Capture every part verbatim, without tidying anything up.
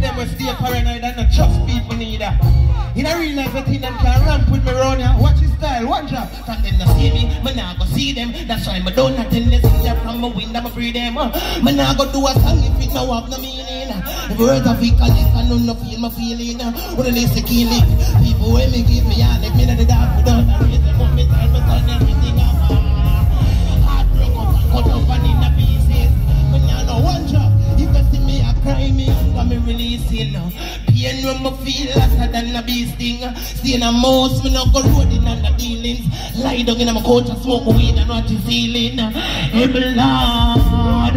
them will stay paranoid and not trust people neither. In a real life, I think them can ramp with me round here. Watch his style, one drop. From them to see me, me nah go see them. That's why me don't attend this thing from my window, me free them. Me nah go do a song if it no have no meaning. The words of it call it, I don't no feel my feeling. When I listen to killing, people when me give me all, let me know the dark without a reason. When me tell me son everything I'm heart broke up and cut up and in a pieces. Me nah no one drop. If you see me, I cry me and me releasing. Pain when me feel hotter than a bee sting. Staying a mouse, me not go roading on the dealings. Lie down in my couch and smoke weed and watch the ceiling. Hey, Lord.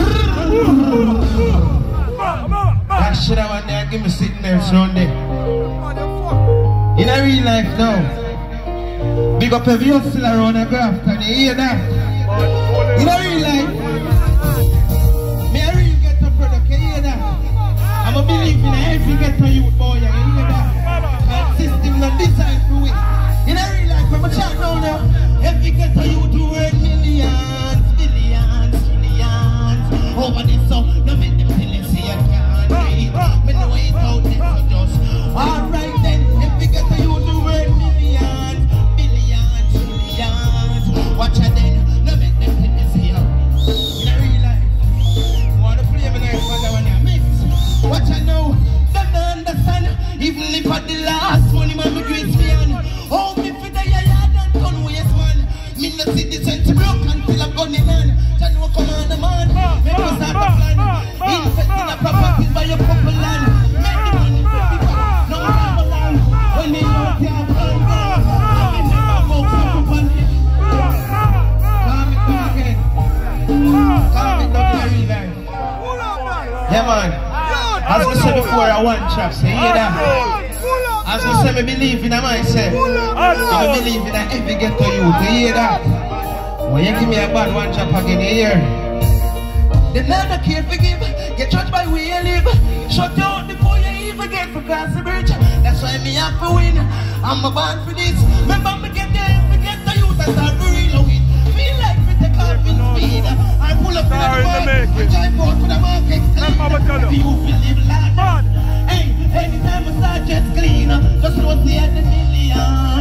That shit I want there, give me sitting there Sunday. In a real life now, big up every hustle around the graph, can you hear that? In a real life, me a real ghetto product, can you hear that? I'm a believe in every ghetto youth boy, can you hear that? That system not designed for it. In a real life, I'm a chat now now, every ghetto youth who earn millions, billions, trillions, over this so, no make them tell you say I can't. Me know it out there so just alright then, if we get to you to earn millions, billions, trillions. Watch it then, no make them think this here. In a real life, wanna play me nice for the one you mix. Watch it now, don't understand. Even if at the last money man me greet me on. Oh me for the yard and gun waste man. Me no see the sense broke until I'm gunning on. Tell no command a man, make us start a plan. Invest in a properties by your couple land. Make the money for people, no time along. When they know they are fun, I never go for money. Calm it down again. Calm it down very life. Yeah man, as we said before, I want chaps, you hear that? As we said, I believe in a mindset. I believe in a every ghetto youth, you hear that? When you give me a bad one chap again, you hear? They never care forgive. Get judged by where you live. Shut down before you even get to cross the bridge. That's why me have to win. I'm a born for this. Remember me get there, me get the youth and start to reload. Feel like me take off in speed. I pull up in the market. I drive out to the market. Clean. You will live like hey, anytime I start just clean. Just know see at the million.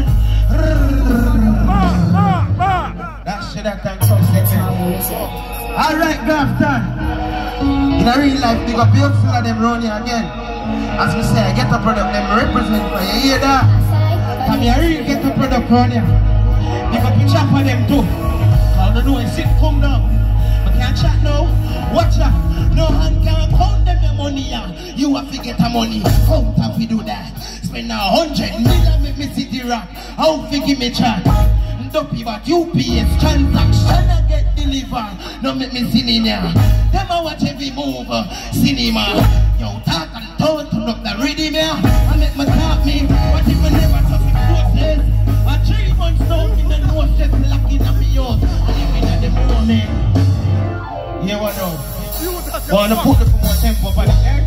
That shit that can come second. Alright, Grafton. In a real life, big up your full of them round here again. As we say, get a product, them represent for you. Hear that? Come here, real get a product round here. Big up your chop for them too. I don't know, it's it come now. But can't chat now. Watch out. No hand can count them your money. You have to get a money. Count if you do that. Spend a hundred million make me see the rock. How to give me chat? Dopey but U P S transaction I get delivered. No make me sin in here. Them I watch every move. Cinema. Yo talk and talk turn up the rhythm here. I make my talk me. What if I never talk in process? I three months now in the nose just locking up me yours. I live in at the moment. Yeah what now? Wanna put it for more tempo for the air?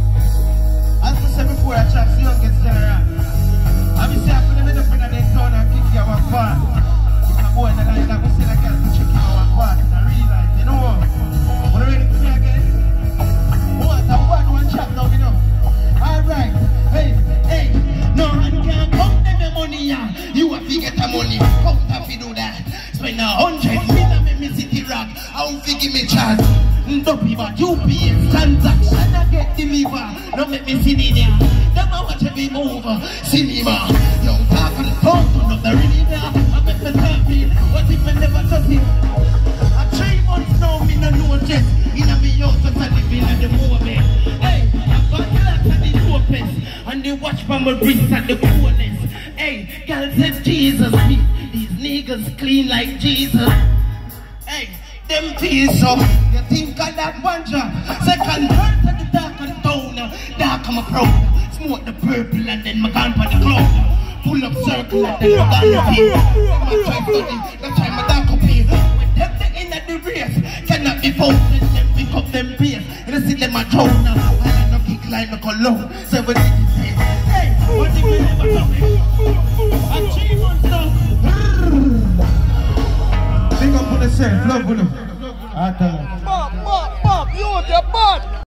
As I said before I chat see you get general. I be say I put them in the front of the town and kick you one part. Boy, and I like we say that girl to check you out part in a real life, you know what? Wanna ready to play again? What? I'm one one chat now, you know. Alright, hey, hey, no one can count them your money, yeah. You have to get the money, count if you do that. Spend a hundred million make me city rock. How to give me chance? Dopey but U P S transaction I get delivered. Don't make me see in here. Them I watch every move. Cinema. Yo, talk on the phone, turn up the rhythm. I make me tell me, what if I never touch it? I three months now, me no know just. In a me house, just a living at the moment. Hey, I got glass at the dopest. And they watch from my wrist at the coolest. Hey, girl said Jesus me. These niggas clean like Jesus. Hey, them peace so. You think of that one job? Second hurt at the dark and down. Dark I'm a proud. Smoke the purple and then my gun for the cloud. Pull up circle and then my gun for the my try study, that's why my dark up here. With them they in at the race. Cannot be found. Let them pick up them pace. And I see them a drown. I no kick like no cologne. Seven eighty say, hey, what if we never come in? I'm three months now. Big up on the self, love with them. Bob, Bob, Bob, you with your butt.